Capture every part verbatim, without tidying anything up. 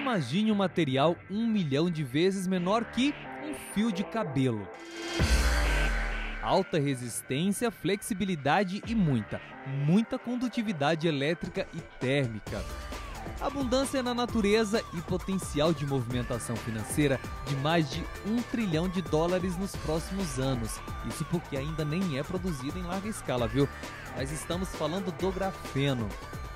Imagine um material um milhão de vezes menor que um fio de cabelo. Alta resistência, flexibilidade e muita, muita condutividade elétrica e térmica. Abundância na natureza e potencial de movimentação financeira de mais de um trilhão de dólares nos próximos anos. Isso porque ainda nem é produzido em larga escala, viu? Mas estamos falando do grafeno.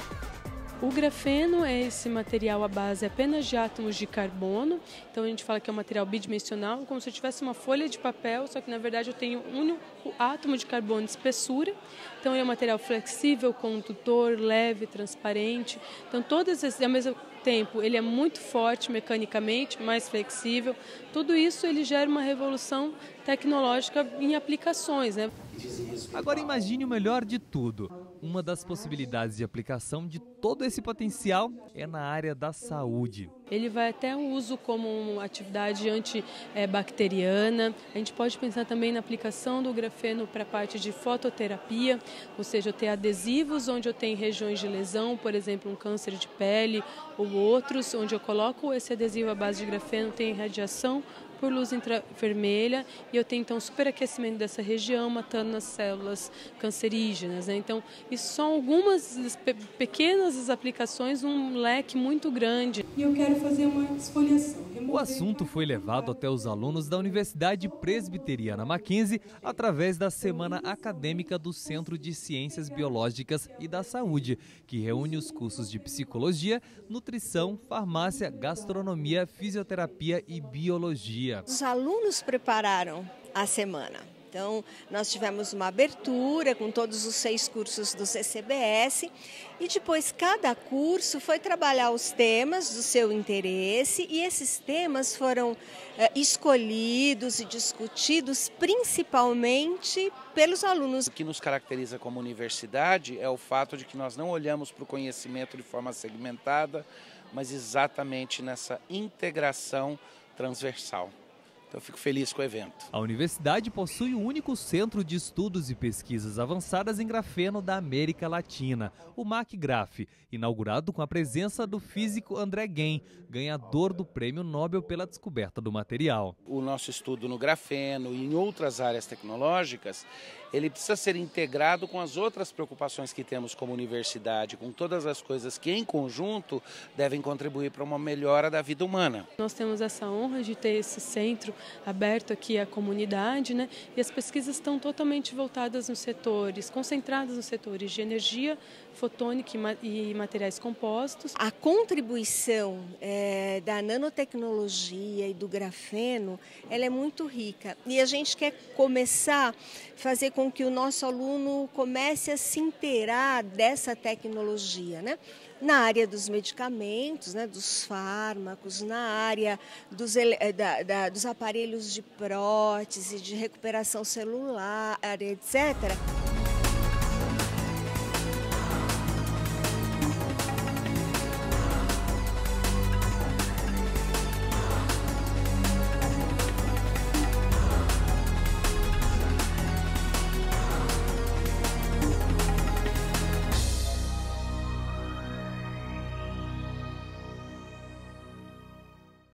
O grafeno é esse material à base apenas de átomos de carbono, então a gente fala que é um material bidimensional, como se eu tivesse uma folha de papel, só que na verdade eu tenho um único átomo de carbono de espessura, então é um material flexível, condutor, leve, transparente, então todas esses, ao mesmo tempo ele é muito forte mecanicamente, mais flexível, tudo isso ele gera uma revolução tecnológica em aplicações, né? Agora imagine o melhor de tudo. Uma das possibilidades de aplicação de todo esse potencial é na área da saúde. Ele vai até o uso como uma atividade antibacteriana. A gente pode pensar também na aplicação do grafeno para a parte de fototerapia, ou seja, eu ter adesivos onde eu tenho regiões de lesão, por exemplo, um câncer de pele ou outros, onde eu coloco esse adesivo à base de grafeno, tem radiação por luz infravermelha e eu tenho então superaquecimento dessa região, matando as células cancerígenas, né? Então, isso são algumas pe pequenas aplicações, um leque muito grande. E eu quero fazer uma esfoliação. O assunto foi levado até os alunos da Universidade Presbiteriana Mackenzie através da Semana Acadêmica do Centro de Ciências Biológicas e da Saúde, que reúne os cursos de Psicologia, Nutrição, Farmácia, Gastronomia, Fisioterapia e Biologia. Os alunos prepararam a semana. Então, nós tivemos uma abertura com todos os seis cursos do C C B S e depois cada curso foi trabalhar os temas do seu interesse e esses temas foram é, escolhidos e discutidos principalmente pelos alunos. O que nos caracteriza como universidade é o fato de que nós não olhamos para o conhecimento de forma segmentada, mas exatamente nessa integração transversal. Então, eu fico feliz com o evento. A universidade possui o único centro de estudos e pesquisas avançadas em grafeno da América Latina, o MacGraf, inaugurado com a presença do físico André Ghem, ganhador do Prêmio Nobel pela descoberta do material. O nosso estudo no grafeno e em outras áreas tecnológicas, ele precisa ser integrado com as outras preocupações que temos como universidade, com todas as coisas que em conjunto devem contribuir para uma melhora da vida humana. Nós temos essa honra de ter esse centro aberto aqui à comunidade, né? E as pesquisas estão totalmente voltadas nos setores, concentradas nos setores de energia, fotônica e materiais compostos. A contribuição é, da nanotecnologia e do grafeno, ela é muito rica e a gente quer começar a fazer com que o nosso aluno comece a se inteirar dessa tecnologia, né? Na área dos medicamentos, né, dos fármacos, na área dos, da, da, dos aparelhos de prótese, de recuperação celular, etcétera.